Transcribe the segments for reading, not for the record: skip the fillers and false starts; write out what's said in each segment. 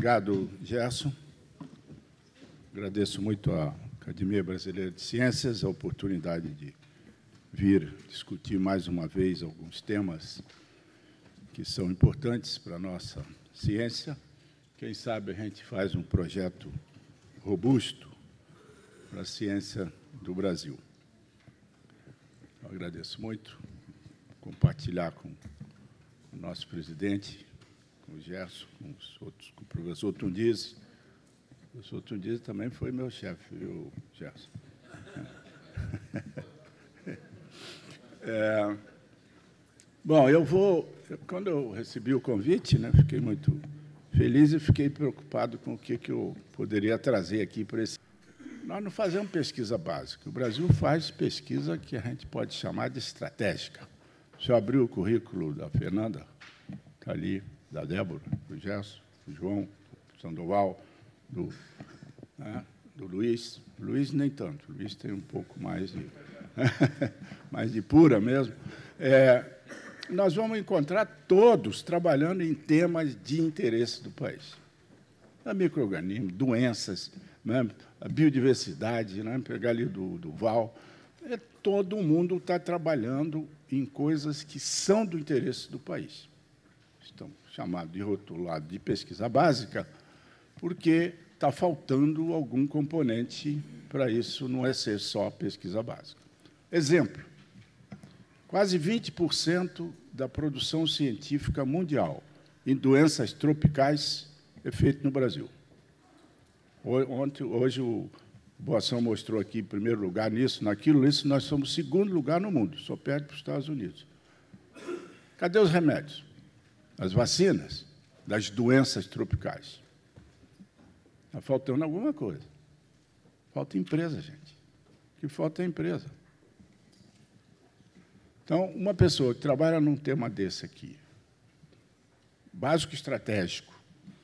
Obrigado, Gerson. Agradeço muito à Academia Brasileira de Ciências a oportunidade de vir discutir mais uma vez alguns temas que são importantes para a nossa ciência. Quem sabe a gente faz um projeto robusto para a ciência do Brasil. Eu agradeço muito compartilhar com o nosso presidente, com o Gerson, com os outros, com o professor Tundiz. O professor Tundiz também foi meu chefe, viu, Gerson? Bom, quando eu recebi o convite, né, fiquei muito feliz e fiquei preocupado com o que eu poderia trazer aqui para esse. Nós não fazemos pesquisa básica. O Brasil faz pesquisa que a gente pode chamar de estratégica. O senhor abriu o currículo da Fernanda, está ali, da Débora, do Gerson, do João, do Sandoval, do Luiz. Luiz nem tanto. O Luiz tem um pouco mais de, mais de pura mesmo. Nós vamos encontrar todos trabalhando em temas de interesse do país. Micro-organismos, doenças, né, a biodiversidade, né, pegar ali do Val. Todo mundo está trabalhando em coisas que são do interesse do país. Estão chamados de rotulado de pesquisa básica, porque está faltando algum componente para isso, não é ser só pesquisa básica. Exemplo, quase 20% da produção científica mundial em doenças tropicais é feito no Brasil. Hoje o Boação mostrou aqui, em primeiro lugar, nisso, naquilo, isso, nós somos segundo lugar no mundo, só perde para os Estados Unidos. Cadê os remédios? As vacinas das doenças tropicais? Está faltando alguma coisa. Falta empresa, gente. O que falta é empresa. Então, uma pessoa que trabalha num tema desse aqui, básico estratégico,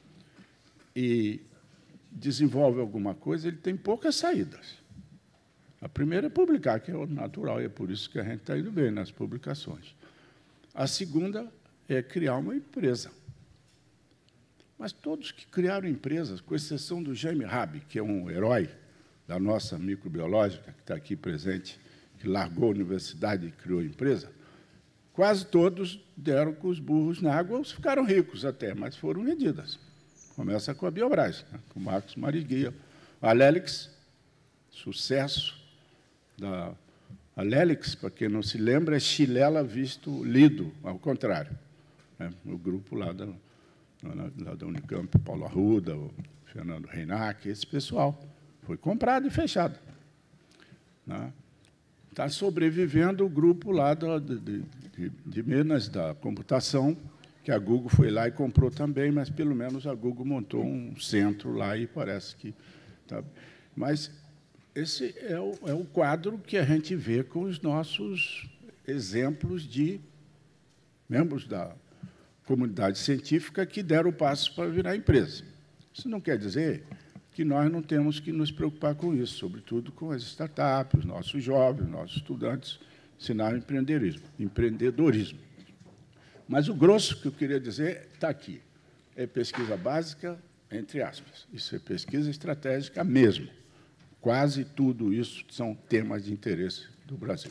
e desenvolve alguma coisa, ele tem poucas saídas. A primeira é publicar, que é o natural, e é por isso que a gente está indo bem nas publicações. A segunda é criar uma empresa. Mas todos que criaram empresas, com exceção do Jaime Rabi, que é um herói da nossa microbiológica, que está aqui presente, que largou a universidade e criou a empresa, quase todos deram com os burros na água, ficaram ricos até, mas foram vendidas. Começa com a Biobras, né, com o Marcos Marighella. A Lélix, sucesso da Lélix, para quem não se lembra, é Chilela visto lido, ao contrário. Né, o grupo lá da Unicamp, Paulo Arruda, o Fernando Reinac, esse pessoal. Foi comprado e fechado. Né. Está sobrevivendo o grupo lá de Minas, da computação, que a Google foi lá e comprou também, mas, pelo menos, a Google montou um centro lá e parece que... Tá. Mas esse é o quadro que a gente vê com os nossos exemplos de membros da comunidade científica que deram o passo para virar empresa. Isso não quer dizer que nós não temos que nos preocupar com isso, sobretudo com as startups, os nossos jovens, os nossos estudantes, ensinar empreendedorismo. Mas o grosso que eu queria dizer está aqui. É pesquisa básica, entre aspas. Isso é pesquisa estratégica mesmo. Quase tudo isso são temas de interesse do Brasil.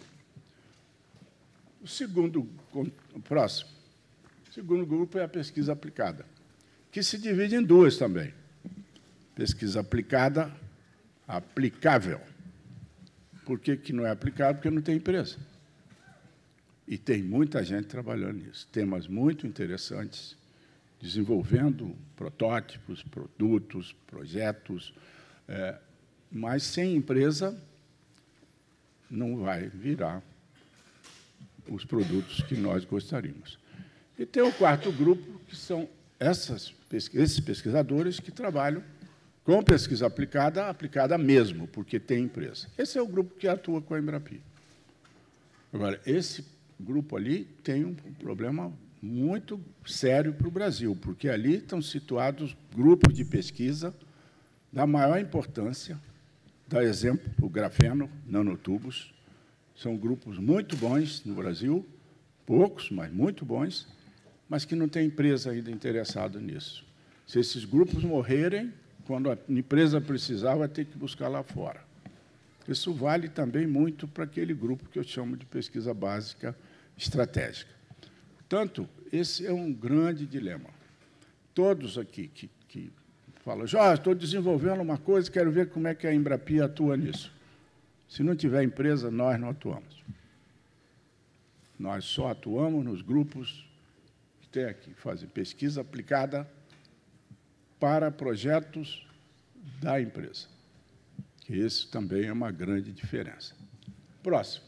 O próximo. O segundo grupo é a pesquisa aplicada, que se divide em duas também. Pesquisa aplicada, aplicável. Por que não é aplicável? Porque não tem empresa. E tem muita gente trabalhando nisso. Temas muito interessantes, desenvolvendo protótipos, produtos, projetos, mas sem empresa não vai virar os produtos que nós gostaríamos. E tem o quarto grupo, que são esses pesquisadores que trabalham com pesquisa aplicada, aplicada mesmo, porque tem empresa. Esse é o grupo que atua com a Embrapi. Agora, esse grupo ali tem um problema muito sério para o Brasil, porque ali estão situados grupos de pesquisa da maior importância, dá exemplo, o grafeno, nanotubos, são grupos muito bons no Brasil, poucos, mas muito bons, mas que não tem empresa ainda interessada nisso. Se esses grupos morrerem, quando a empresa precisar, vai ter que buscar lá fora. Isso vale também muito para aquele grupo que eu chamo de pesquisa básica estratégica. Portanto, esse é um grande dilema. Todos aqui que falam, Jorge, estou desenvolvendo uma coisa, quero ver como é que a Embrapia atua nisso. Se não tiver empresa, nós não atuamos. Nós só atuamos nos grupos que tem aqui, fazem pesquisa aplicada para projetos da empresa. Que isso também é uma grande diferença. Próximo.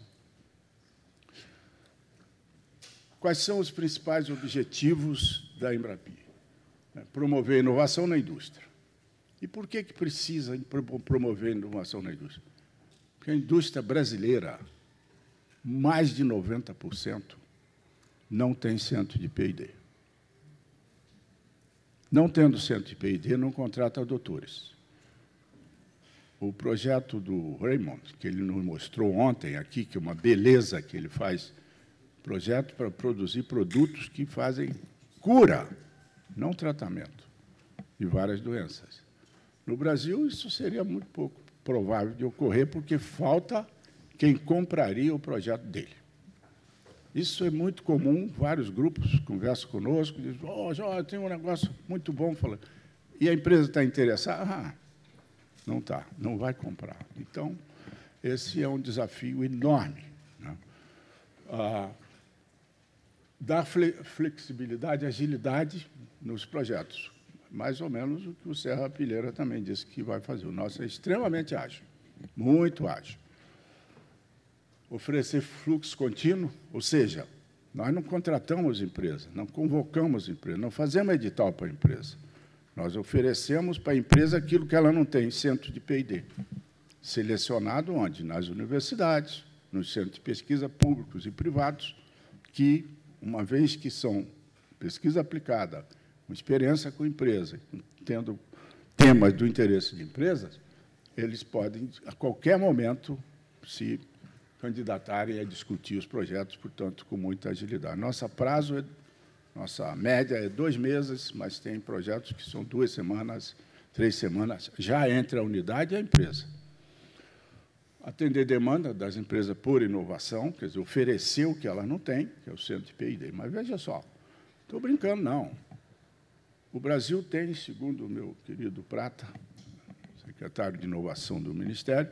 Quais são os principais objetivos da Embrapia? Promover inovação na indústria. E por que precisa promover inovação na indústria? Porque a indústria brasileira, mais de 90%, não tem centro de P&D. Não tendo centro de P&D, não contrata doutores. O projeto do Raymond, que ele nos mostrou ontem aqui, que é uma beleza que ele faz, projeto para produzir produtos que fazem cura, não tratamento, de várias doenças. No Brasil, isso seria muito pouco provável de ocorrer, porque falta quem compraria o projeto dele. Isso é muito comum, vários grupos conversam conosco, dizem, Jorge, tem um negócio muito bom, falando. E a empresa está interessada? Não está, não vai comprar. Então, esse é um desafio enorme, né? Dar flexibilidade, agilidade nos projetos. Mais ou menos o que o Serra Pilheira também disse que vai fazer. O nosso é extremamente ágil, muito ágil. Oferecer fluxo contínuo, ou seja, nós não contratamos empresa, não convocamos empresa, não fazemos edital para a empresa. Nós oferecemos para a empresa aquilo que ela não tem, centro de P&D. Selecionado onde? Nas universidades, nos centros de pesquisa públicos e privados, que, uma vez que são pesquisa aplicada, com experiência com empresa, tendo temas do interesse de empresas, eles podem, a qualquer momento, se candidatarem a discutir os projetos, portanto, com muita agilidade. Nossa média é 2 meses, mas tem projetos que são 2 semanas, 3 semanas, já entre a unidade e a empresa. Atender demanda das empresas por inovação, quer dizer, oferecer o que elas não têm, que é o centro de P&D. Mas, veja só, estou brincando, não. O Brasil tem, segundo o meu querido Prata, secretário de Inovação do Ministério,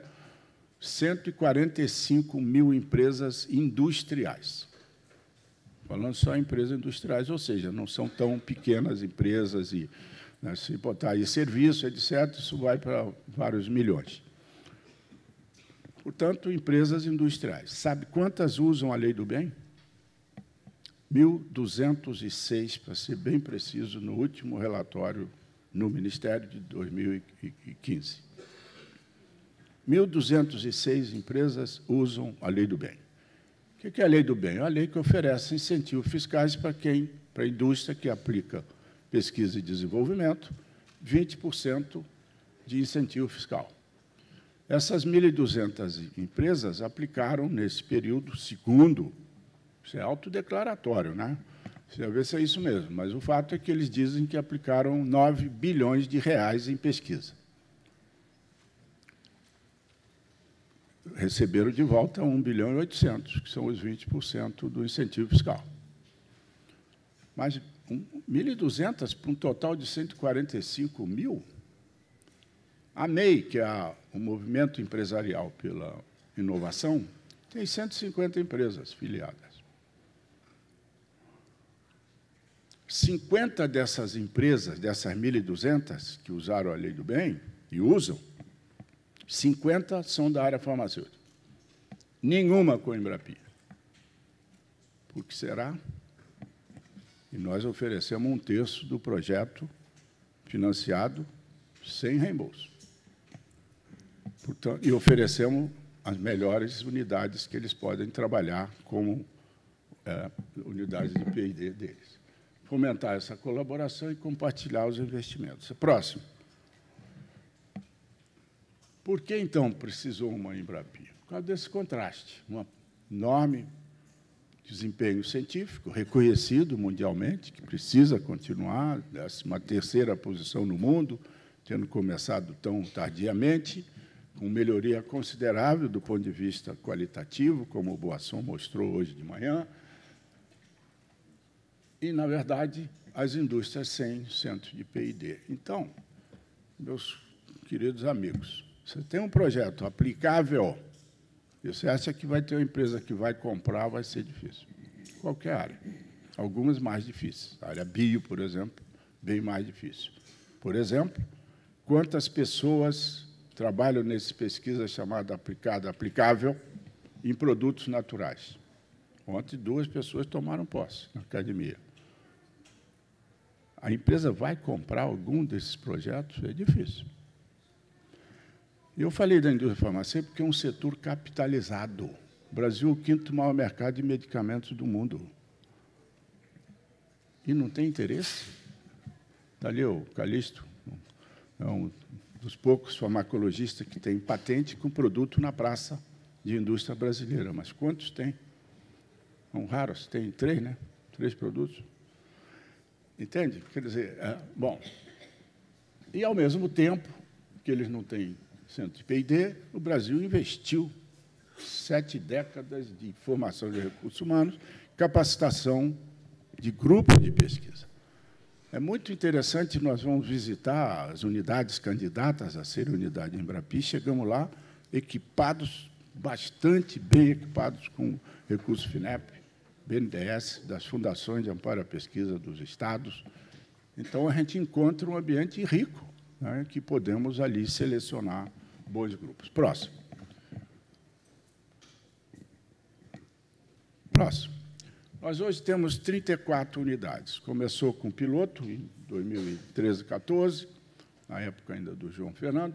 145 mil empresas industriais. Falando só em empresas industriais, ou seja, não são tão pequenas empresas, e, né, se botar aí serviço, etc., isso vai para vários milhões. Portanto, empresas industriais. Sabe quantas usam a Lei do Bem? 1.206, para ser bem preciso, no último relatório no Ministério de 2015. 1.206 empresas usam a Lei do Bem. O que é a Lei do Bem? É a lei que oferece incentivos fiscais para a indústria que aplica pesquisa e desenvolvimento, 20% de incentivo fiscal. Essas 1.200 empresas aplicaram, nesse período, segundo, isso é autodeclaratório, né? Você vai ver se é isso mesmo, mas o fato é que eles dizem que aplicaram 9 bilhões de reais em pesquisa. Receberam de volta 1 bilhão e 800, que são os 20% do incentivo fiscal. Mas 1.200 para um total de 145 mil. A MEI, que é o Movimento Empresarial pela Inovação, tem 150 empresas filiadas. 50 dessas empresas, dessas 1.200 que usaram a Lei do Bem, e usam, 50 são da área farmacêutica. Nenhuma com a Embrapia. Por que será? E nós oferecemos 1/3 do projeto financiado sem reembolso. Portanto, e oferecemos as melhores unidades que eles podem trabalhar como unidades de P&D deles. Fomentar essa colaboração e compartilhar os investimentos. Próximo. Por que, então, precisou uma Embrapia? Por causa desse contraste, uma enorme desempenho científico, reconhecido mundialmente, que precisa continuar, 13ª posição no mundo, tendo começado tão tardiamente, com melhoria considerável do ponto de vista qualitativo, como o Boasson mostrou hoje de manhã, e, na verdade, as indústrias sem centro de P&D. Então, meus queridos amigos, você tem um projeto aplicável, e você acha que vai ter uma empresa que vai comprar, vai ser difícil. Qualquer área. Algumas mais difíceis. A área bio, por exemplo, bem mais difícil. Por exemplo, quantas pessoas trabalham nessa pesquisa chamada aplicável em produtos naturais? Ontem, 2 pessoas tomaram posse na academia. A empresa vai comprar algum desses projetos? É difícil. Eu falei da indústria farmacêutica porque é um setor capitalizado. O Brasil é o 5º maior mercado de medicamentos do mundo. E não tem interesse? Está ali o Calixto, é um dos poucos farmacologistas que tem patente com produto na praça de indústria brasileira. Mas quantos tem? São raros, tem 3, né? 3 produtos. Entende? Quer dizer, bom, e, ao mesmo tempo que eles não têm centro de P&D, o Brasil investiu 7 décadas de formação de recursos humanos, capacitação de grupo de pesquisa. É muito interessante, nós vamos visitar as unidades candidatas a ser unidade Embrapi, chegamos lá equipados, bastante bem equipados com recursos FINEP, BNDES, das fundações de amparo à pesquisa dos estados. Então, a gente encontra um ambiente rico, né, que podemos ali selecionar bons grupos. Próximo. Próximo. Nós hoje temos 34 unidades. Começou com piloto em 2013, 14, na época ainda do João Fernando,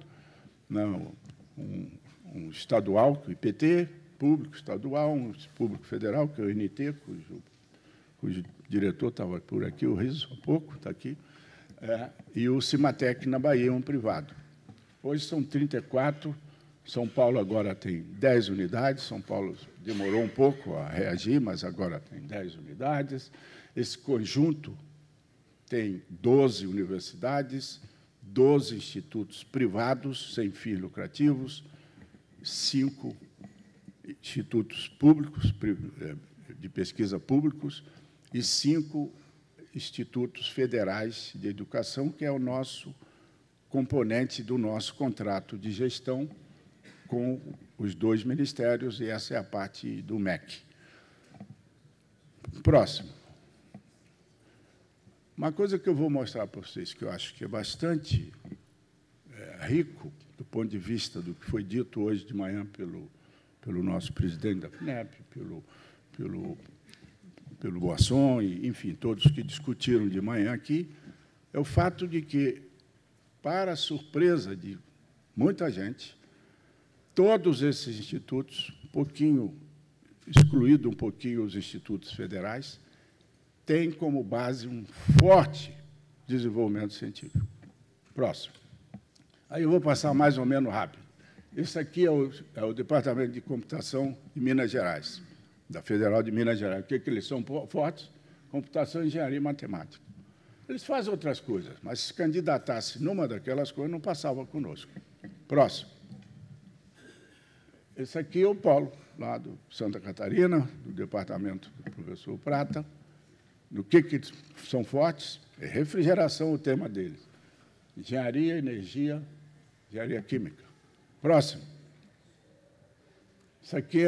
um estadual, o IPT, público estadual, um público federal, que é o INT, cujo diretor estava por aqui, o Riso, há pouco, está aqui, e o Cimatec, na Bahia, um privado. Hoje são 34, São Paulo agora tem 10 unidades, São Paulo demorou um pouco a reagir, mas agora tem 10 unidades. Esse conjunto tem 12 universidades, 12 institutos privados, sem fins lucrativos, 5 institutos públicos, de pesquisa públicos, e 5 institutos federais de educação, que é o nosso componente do nosso contrato de gestão com os 2 ministérios, e essa é a parte do MEC. Próximo. Uma coisa que eu vou mostrar para vocês, que eu acho que é bastante rico, do ponto de vista do que foi dito hoje de manhã pelo nosso presidente da FINEP, pelo Boasson, e, enfim, todos que discutiram de manhã aqui, é o fato de que, para a surpresa de muita gente, todos esses institutos, excluído um pouquinho os institutos federais, têm como base um forte desenvolvimento científico. Próximo. Aí eu vou passar mais ou menos rápido. Esse aqui é o Departamento de Computação de Minas Gerais, da Federal de Minas Gerais. O que eles são fortes? Computação, engenharia e matemática. Eles fazem outras coisas, mas se candidatasse numa daquelas coisas, não passava conosco. Próximo. Esse aqui é o Polo, lá do Santa Catarina, do departamento do professor Prata. No que são fortes? É refrigeração o tema deles. Engenharia, energia, engenharia química. Próximo. Isso aqui é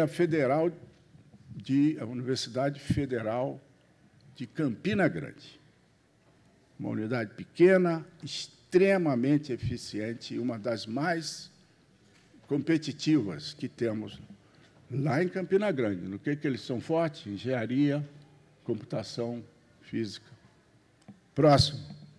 a Universidade Federal de Campina Grande. Uma unidade pequena, extremamente eficiente, e uma das mais competitivas que temos lá em Campina Grande. No que eles são fortes? Engenharia, computação, física. Próximo.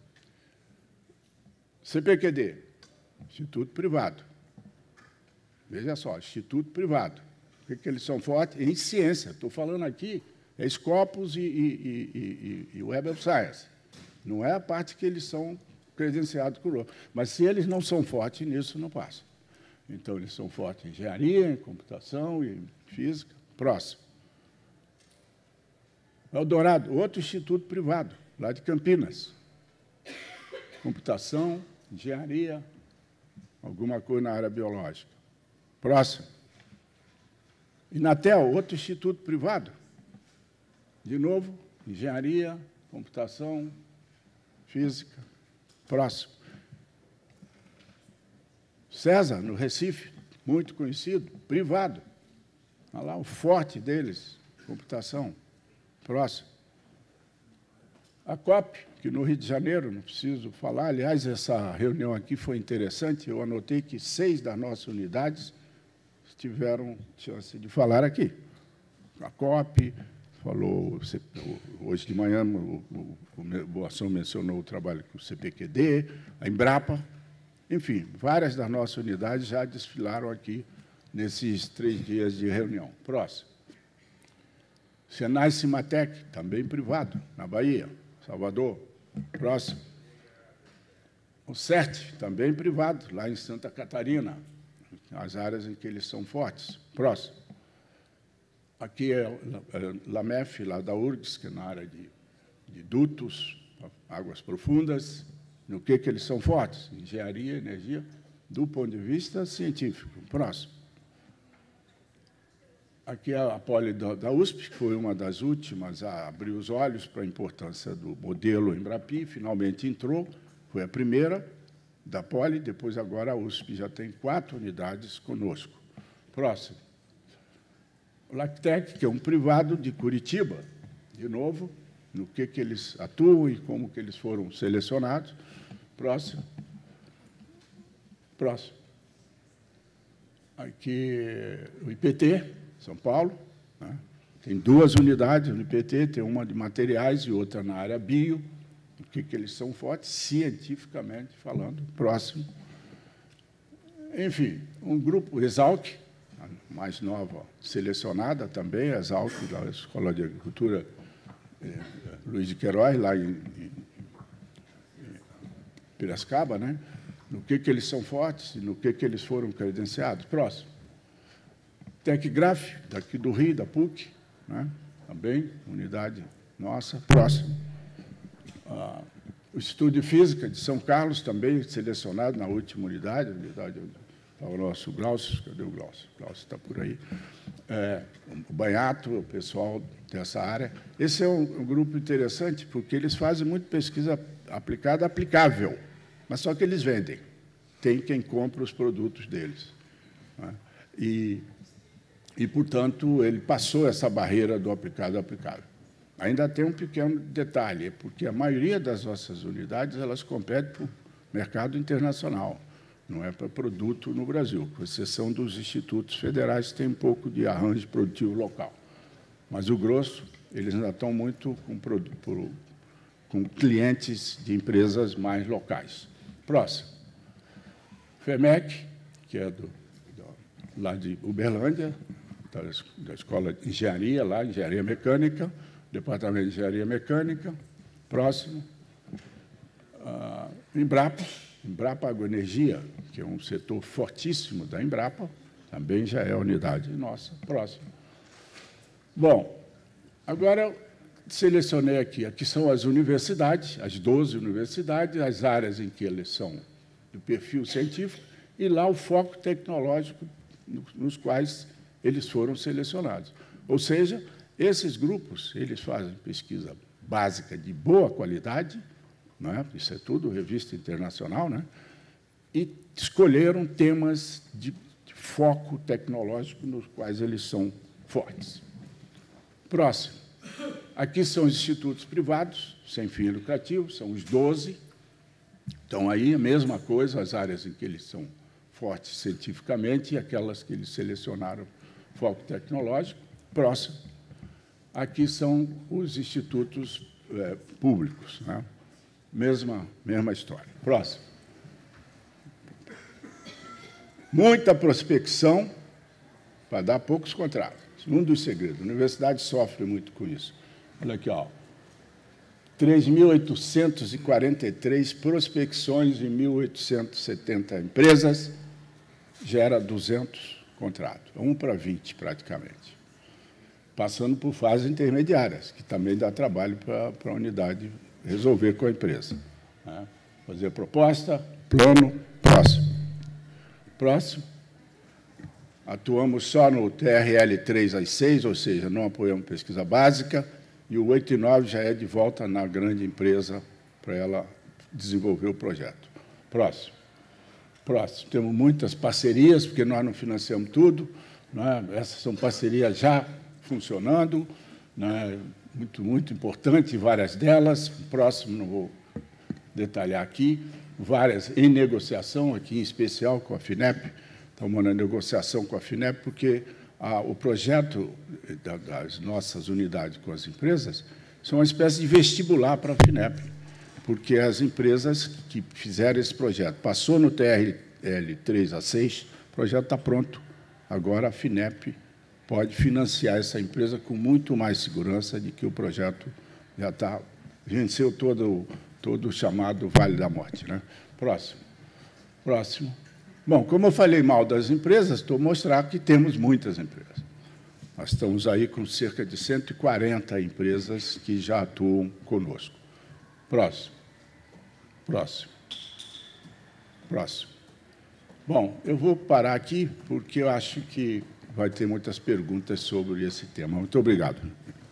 CPQD, Instituto Privado. Veja só, Instituto Privado. O que eles são fortes? Em ciência. Estou falando aqui, é Scopus e Web of Science. Não é a parte que eles são credenciados com o. Mas, se eles não são fortes nisso, não passa. Então, eles são fortes em engenharia, em computação e em física. Próximo. Eldorado, outro instituto privado, lá de Campinas. Computação, engenharia, alguma coisa na área biológica. Próximo. Inatel, outro instituto privado. De novo, engenharia, computação, física. Próximo. César, no Recife, muito conhecido, privado. Olha lá o forte deles, computação. Próximo. A COP, que no Rio de Janeiro, não preciso falar, aliás, essa reunião aqui foi interessante, eu anotei que 6 das nossas unidades tiveram chance de falar aqui. A COP, falou, hoje de manhã, o Boação mencionou o trabalho com o CPQD, a Embrapa, enfim, várias das nossas unidades já desfilaram aqui nesses 3 dias de reunião. Próximo. Senai Cimatec, também privado, na Bahia, Salvador. Próximo. O CERT, também privado, lá em Santa Catarina, as áreas em que eles são fortes. Próximo. Aqui é LAMEF, lá da URGS, que é na área de dutos, águas profundas. No que eles são fortes? Engenharia, energia, do ponto de vista científico. Próximo. Aqui é a Poli da USP, que foi uma das últimas a abrir os olhos para a importância do modelo Embrapi, finalmente entrou, foi a primeira da Poli, depois agora a USP já tem 4 unidades conosco. Próximo. O Lactec, que é um privado de Curitiba, de novo, no que eles atuam e como que eles foram selecionados. Próximo. Próximo. Aqui o IPT, São Paulo, né? Tem 2 unidades no IPT, tem uma de materiais e outra na área bio. O que eles são fortes, cientificamente falando. Próximo. Enfim, um grupo, Exalc, a mais nova, selecionada também, a Exalc, da Escola de Agricultura Luiz de Queiroz, lá em Piracicaba, né? No que eles são fortes e no que eles foram credenciados. Próximo. Tecgraf, daqui do Rio, da PUC, né? Também, unidade nossa. Próximo. O Instituto de Física de São Carlos, também selecionado na última unidade onde está o nosso Glaucio. Cadê o Glaucio? O Glaucio está por aí. O Banhato, o pessoal dessa área. Esse é um grupo interessante, porque eles fazem muito pesquisa aplicada, aplicável, mas só que eles vendem. Tem quem compra os produtos deles, né? E, portanto, ele passou essa barreira do aplicado aplicável. Ainda tem um pequeno detalhe, porque a maioria das nossas unidades elas competem para o mercado internacional, não é para produto no Brasil, com exceção dos institutos federais, que têm um pouco de arranjo produtivo local. Mas o grosso, eles ainda estão muito com clientes de empresas mais locais. Próximo. FEMEC, que é lá de Uberlândia, da Escola de Engenharia, lá, Engenharia Mecânica, Departamento de Engenharia Mecânica. Próximo. Embrapa Agroenergia, que é um setor fortíssimo da Embrapa, também já é a unidade nossa. Próximo. Bom, agora eu selecionei aqui. Aqui são as universidades, as 12 universidades, as áreas em que eles são do perfil científico, e lá o foco tecnológico nos quais eles foram selecionados. Ou seja, esses grupos, eles fazem pesquisa básica de boa qualidade, não é? Isso é tudo revista internacional, né? E escolheram temas de foco tecnológico nos quais eles são fortes. Próximo. Aqui são os institutos privados, sem fim lucrativo, são os 12. Então, aí, a mesma coisa, as áreas em que eles são fortes cientificamente e aquelas que eles selecionaram foco tecnológico. Próximo. Aqui são os institutos públicos, né? Mesma história. Próximo. Muita prospecção para dar poucos contratos. Um dos segredos. A universidade sofre muito com isso. Olha aqui, ó. 3.843 prospecções em 1.870 empresas, gera 200 contratos. 1 para 20, praticamente. passando por fases intermediárias, que também dá trabalho para a unidade resolver com a empresa. Né? Fazer proposta, plano, próximo. Próximo. Atuamos só no TRL 3 às 6, ou seja, não apoiamos pesquisa básica, e o 8 e 9 já é de volta na grande empresa para ela desenvolver o projeto. Próximo. Próximo. Temos muitas parcerias, porque nós não financiamos tudo, né? Essas são parcerias já funcionando, né? Muito importante, várias delas. Próximo, não vou detalhar aqui, várias em negociação, aqui em especial com a FINEP. Estamos na negociação com a FINEP, porque o projeto das nossas unidades com as empresas são uma espécie de vestibular para a FINEP, porque as empresas que fizeram esse projeto, passou no TRL 3 a 6, o projeto está pronto. Agora a FINEP pode financiar essa empresa com muito mais segurança de que o projeto já venceu todo o chamado Vale da Morte. Né? Próximo. Próximo. Bom, como eu falei mal das empresas, estou mostrando que temos muitas empresas. Nós estamos aí com cerca de 140 empresas que já atuam conosco. Próximo. Próximo. Próximo. Bom, eu vou parar aqui, porque eu acho que vai ter muitas perguntas sobre esse tema. Muito obrigado.